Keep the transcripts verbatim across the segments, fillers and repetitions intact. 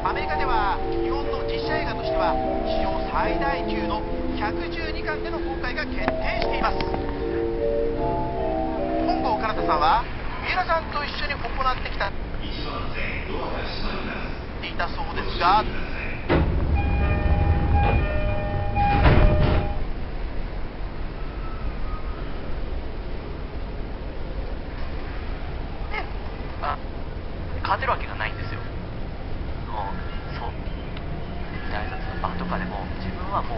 アメリカでは日本の実写映画としては史上最大級のひゃくじゅうにかんでの公開が決定しています。本郷奏多さんは三浦さんと一緒に行ってきたいたそうですが、 勝てるわけがないんですよ。もうそう大挨拶の場とかでも自分はもう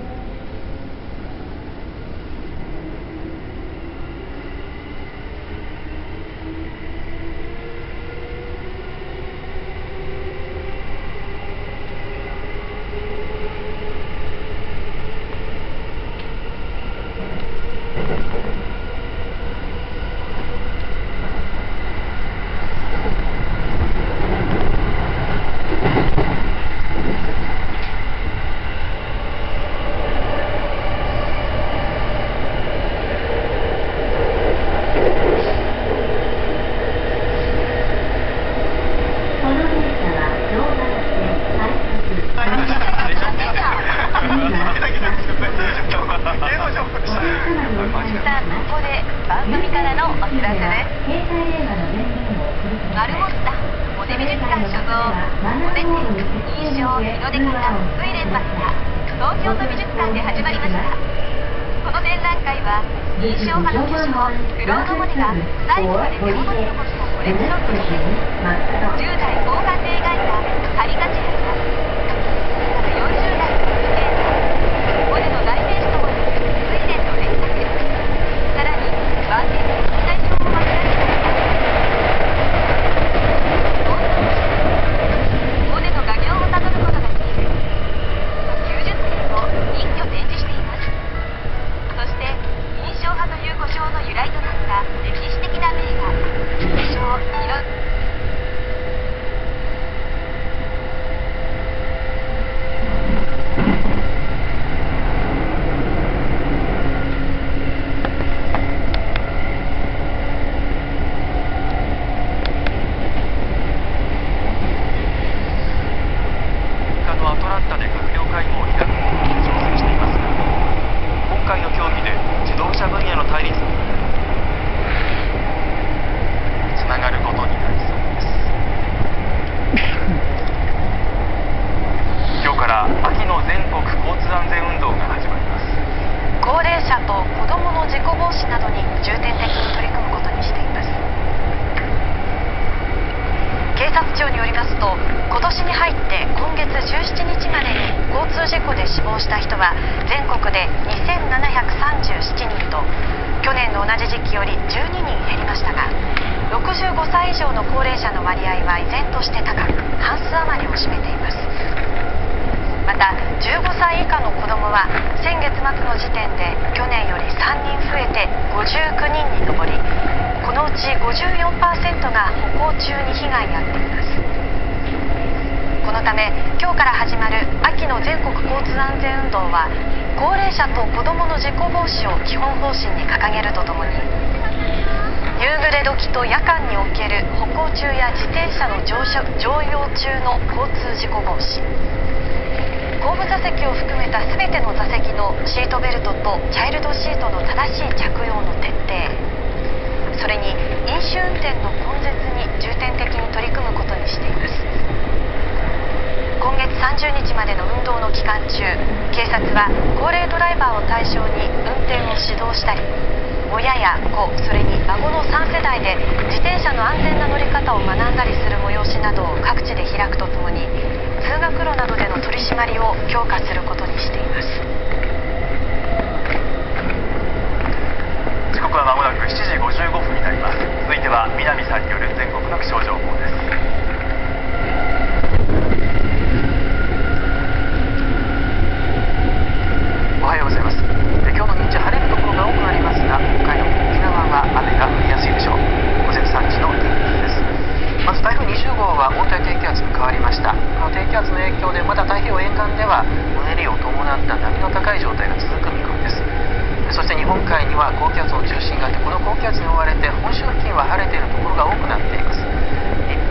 高気圧の中心があって、この高気圧に覆われて本州付近は晴れているところが多くなっています。一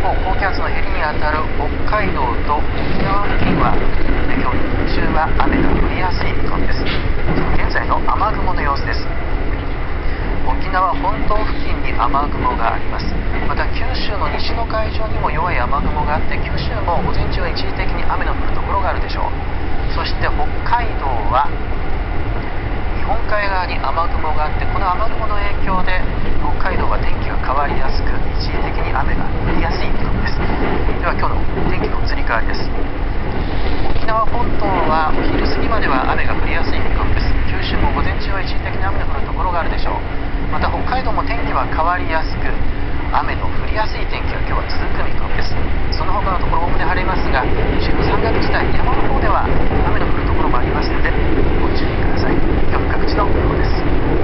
方、高気圧のへりに当たる北海道と沖縄付近は今日日中は雨が降りやすい見込みです。現在の雨雲の様子です。沖縄本島付近に雨雲があります。また九州の西の海上にも弱い雨雲があって、九州も午前中は一時的に雨の降るところがあるでしょう。そして北海道は日本海側に雨雲があって、この雨雲の影響で北海道は天気が変わりやすく、一時的に雨が降りやすい見込みです。では今日の天気の移り変わりです。沖縄本島はお昼過ぎまでは雨が降りやすい見込みです。九州も午前中は一時的に雨の降るところがあるでしょう。また北海道も天気は変わりやすく、雨の降りやすい天気が今日は続く見込みです。その他のところおおむね晴れますが、中部山岳地帯、山の方では雨の降るところもありますのでご注意ください。今日の各地の予報です。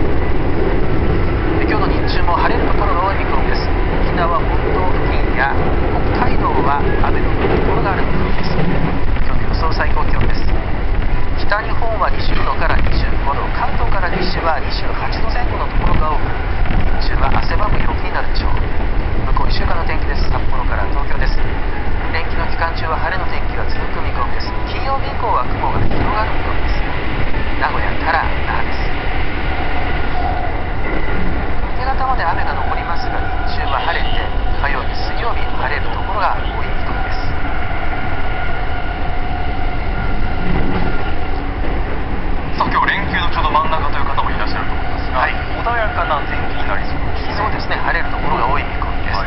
で今日の日中も晴れるところが多い見込みです。沖縄本島付近や北海道は雨の降るところがある見込みです。今日の予想最高気温です。北日本はにじゅうどからにじゅうごど、関東から西はにじゅうはちどぜん後のところが多く、日中は汗ばむ陽気になるでしょう。向こういっしゅうかんの天気です。札幌から東京です。連休の期間中は晴れの天気が続く見込みです。金曜日以降は雲が広がる見込みです。名古屋から那覇です。明け方まで雨が残りますが、日中は晴れて、火曜日、水曜日晴れるところが多い見込みです。 さあ今日連休のちょうど真ん中という方もいらっしゃると思いますが、はい、穏やかな天気になりそうですね。 そうですね、晴れるところが多い見込みです。はい、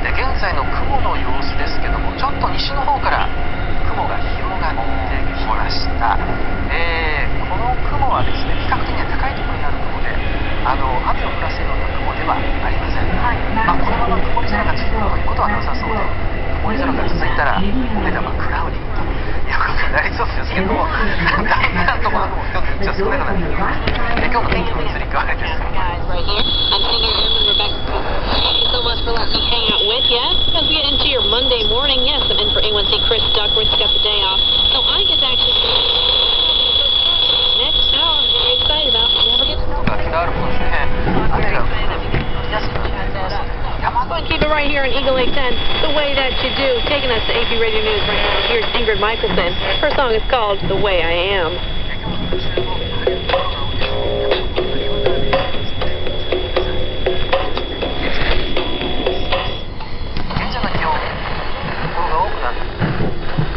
で現在の雲の様子ですけども、ちょっと西の方から雲が広がってきました。えー、この雲はですね、比較的には高いところにある雲で、あの雨を降らせるような雲ではありません。はい、まあ、このまま曇り空が続くということはなさそうで、曇り空が続いたらお目玉クラウディーということになりそうですけども、だんだんとこの雲今日の日中は少なくなってきます。で今日の天気の移り変わりです。 Right here. I'm Tina Airman Rebecca. Thank you so much for letting me hang out with you. As we get into your Monday morning, yes, I'm in for A one C Chris Duckworth's got the day off. So I get to actually next hour I'm very excited about. Never gets to 北アルプスね、雨が降りやすくなっています。山 Go and keep it right here in Eagle Lake ten, the way that you do. Taking us to A P Radio News right now. Here's Ingrid Michaelson. Her song is called The Way I Am. 現在の気温、ところが多くなって